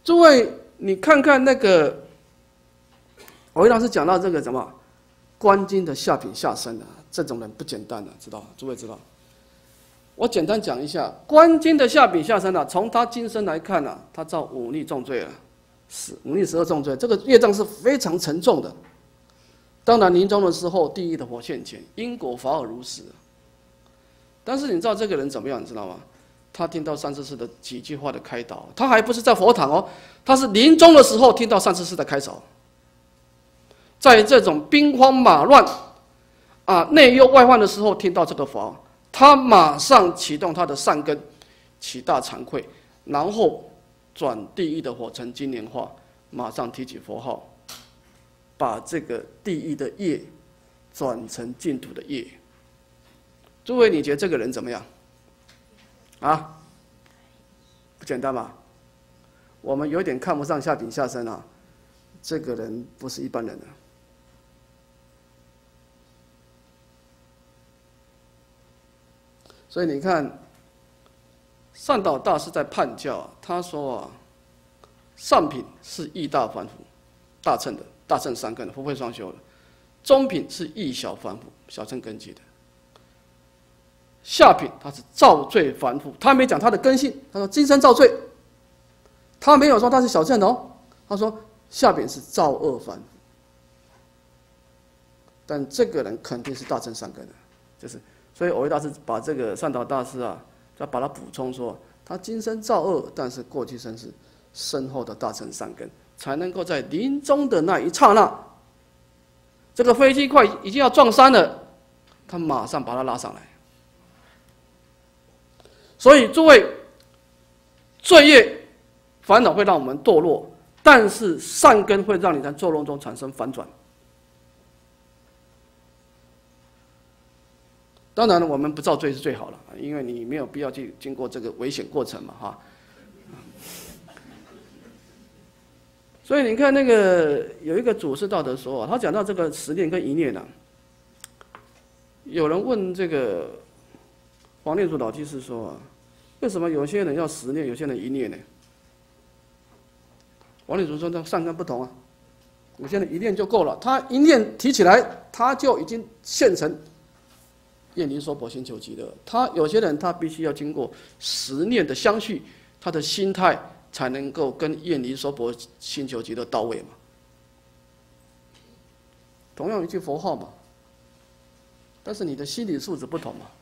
诸位，你看看那个，我老师讲到这个什么观经的下品下生啊，这种人不简单啊，知道？诸位知道？我简单讲一下，观经的下品下生啊，从他今生来看啊，他造忤逆重罪了，忤逆12重罪，这个业障是非常沉重的。当然，临终的时候，地狱的火现前，因果法尔如实。但是你知道这个人怎么样？你知道吗？他听到善知识的几句话的开导，他还不是在佛堂哦，他是临终的时候听到善知识的开导。在这种兵荒马乱啊、内忧外患的时候，听到这个法，他马上启动他的善根，起大惭愧，然后转地狱的火成金莲花，马上提起佛号，把这个地狱的业转成净土的业。诸位，你觉得这个人怎么样？啊，不简单吧？我们有点看不上下品下生啊，这个人不是一般人啊。所以你看，善导大师在判教啊，他说啊，上品是义大凡夫，大乘的，大乘三根的，不会双修的；中品是义小凡夫，小乘根基的；下品他是造罪凡夫，他没讲他的根性，他说今生造罪，他没有说他是小乘哦，他说下品是造恶凡夫，但这个人肯定是大乘三根的，就是。所以，蕅益大师把这个善导大师啊，再把它补充说，他今生造恶，但是过去生是深厚的大乘善根，才能够在临终的那一刹那，这个飞机快已经要撞山了，他马上把它拉上来。所以，诸位，罪业烦恼会让我们堕落，但是善根会让你在堕落中产生反转。当然了，我们不造罪是最好了，因为你没有必要去经过这个危险过程嘛，哈。所以你看那个有一个祖师道德说，他讲到这个十念跟一念啊，有人问这个黄念祖老居士说啊，为什么有些人要10念，有些人1念呢？黄念祖说，那善根不同啊，有些人1念就够了，他1念提起来，他就已经现成。厌离娑婆心求极乐，他有些人他必须要经过10念的相续，他的心态才能够跟厌离娑婆心求极乐到位嘛。同样一句佛号嘛，但是你的心理素质不同嘛。